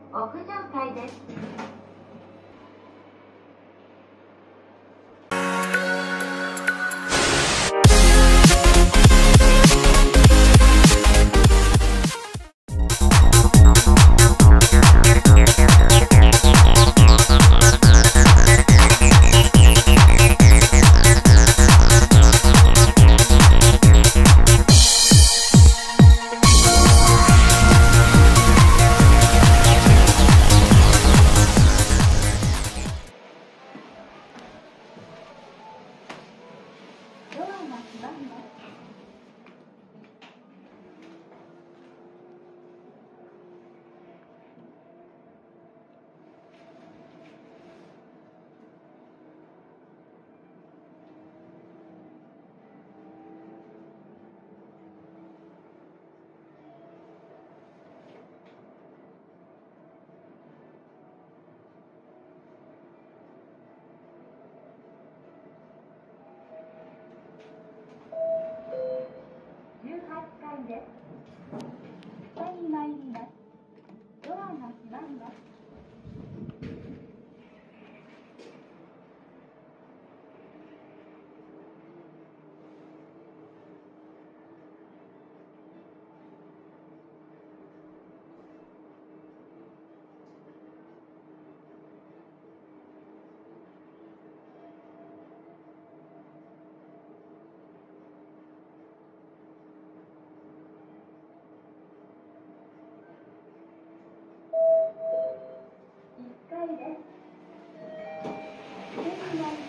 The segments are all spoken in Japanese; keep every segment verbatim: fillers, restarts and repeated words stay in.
屋上階です。じゅうはちかいです。下に参ります。ドアが閉まります。いっかいです。上に参ります。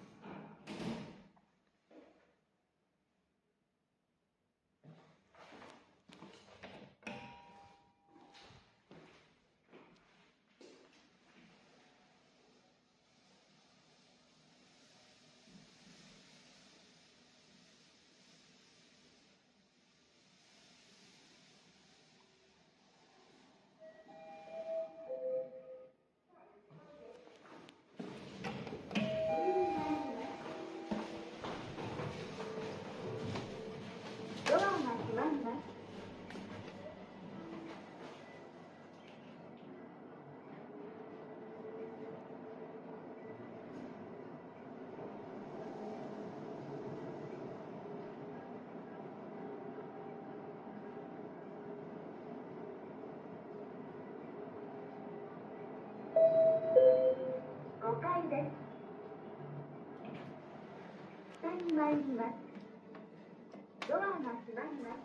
ドアが閉まります。ごかいです。下に参ります。ドアが閉まります。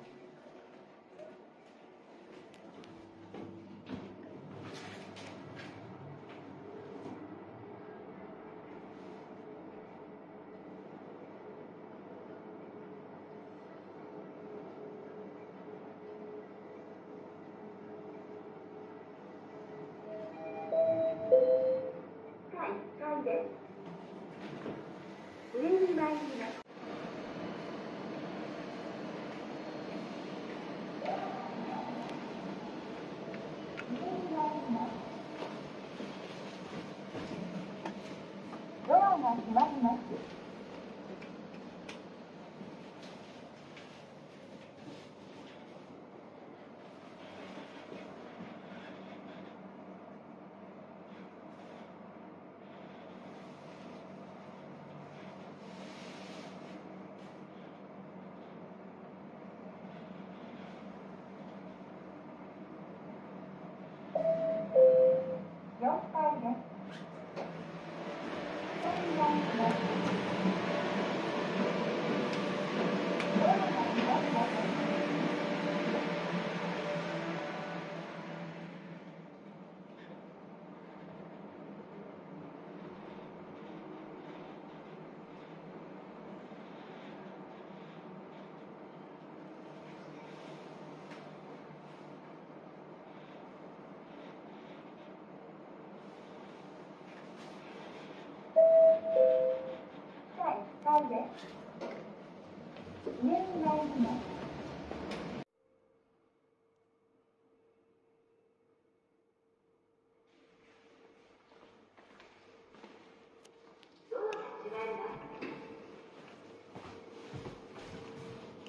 地下いっかいです。上に参ります。ドアが閉まります。よんかいです。下に参ります。ドアが閉まります。地下いっかいです。上に参ります。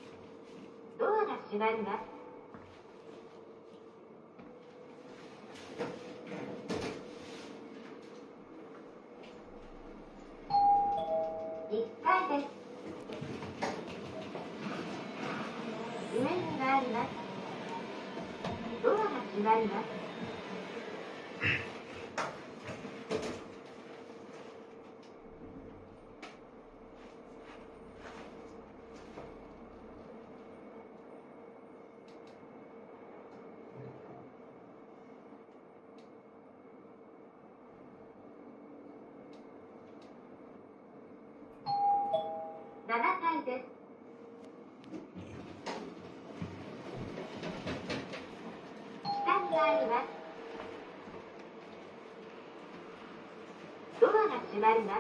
ドアが閉まります。 いっかいです。上に参ります。ドアが閉まります。ななかいです。下に参ります。ドアが閉まります。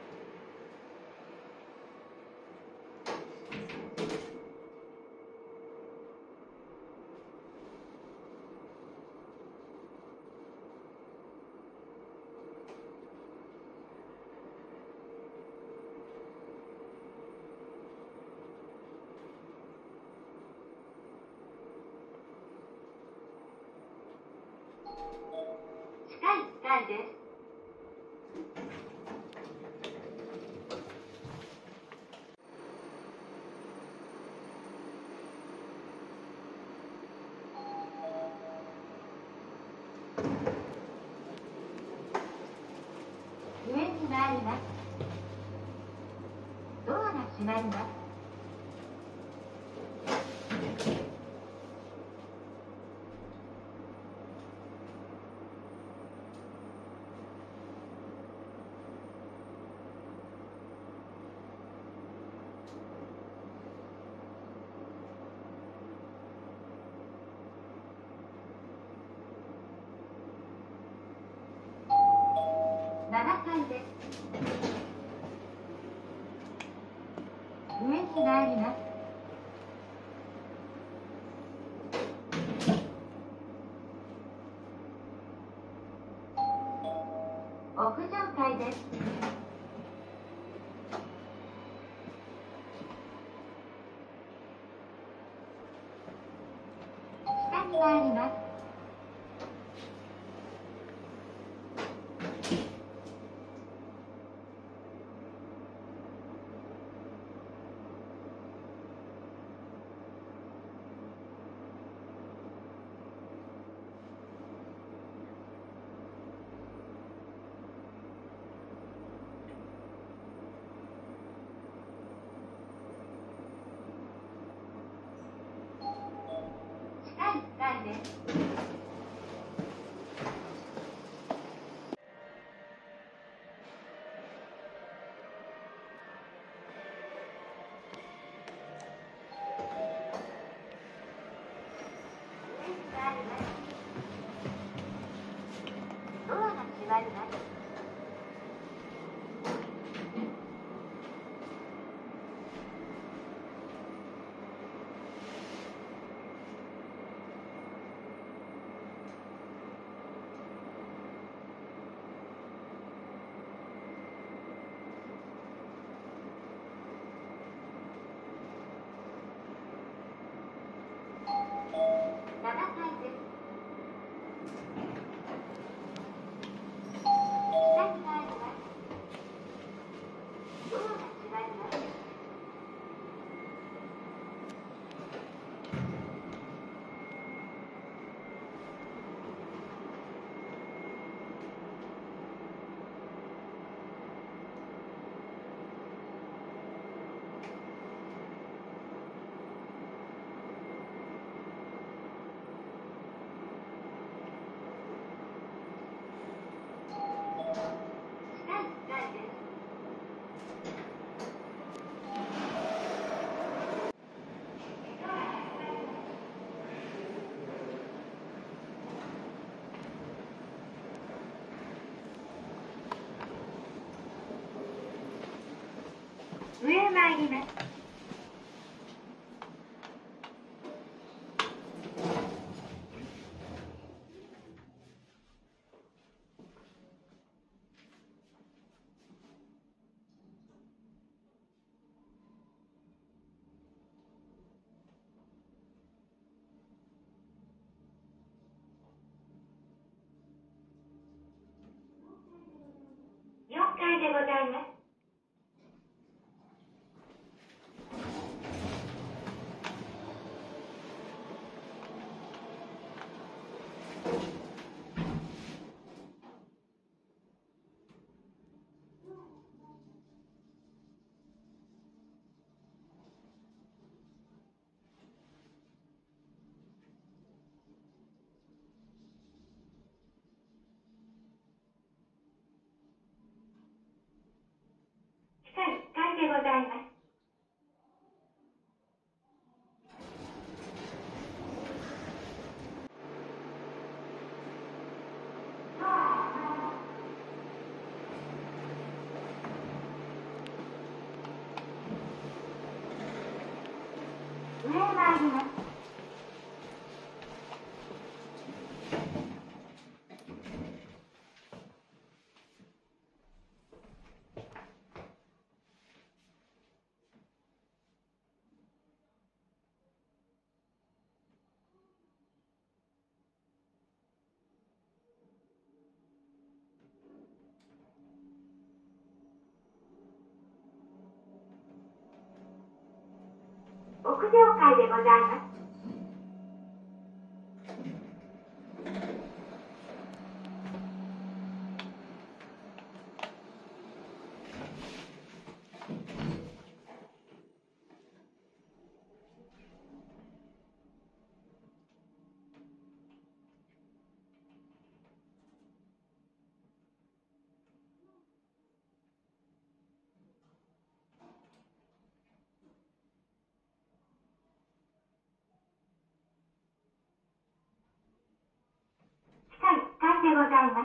地下いっかいです。上に参ります。ドアが閉まります。ななかいです。上に参ります。屋上階です。下に参ります。地下いっかいです。上に参ります。ドアが閉まります。ななかいです。下に参ります。ドアが閉まります。地下いっかいです。上へ参ります。 でございます。地下いっかいでございます。上へ参ります。屋上階でございます。地下いっかいでございます。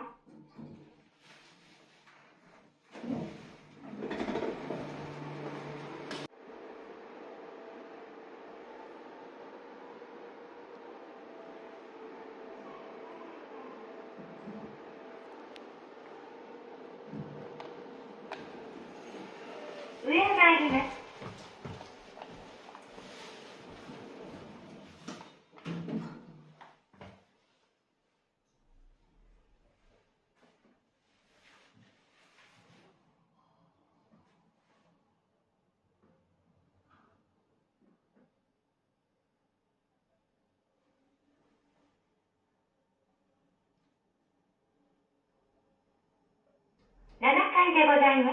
上へ参ります。ななかいでございます。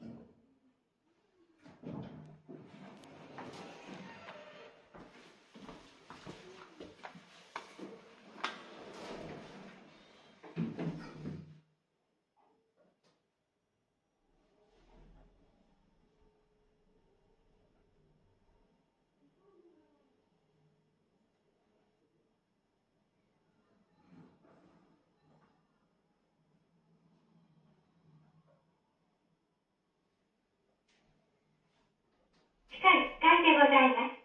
地下いっかいでございます。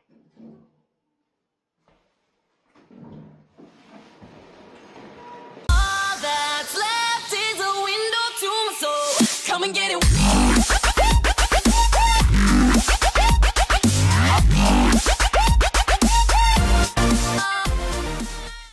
All that's left is a window to my soul. Come and get it.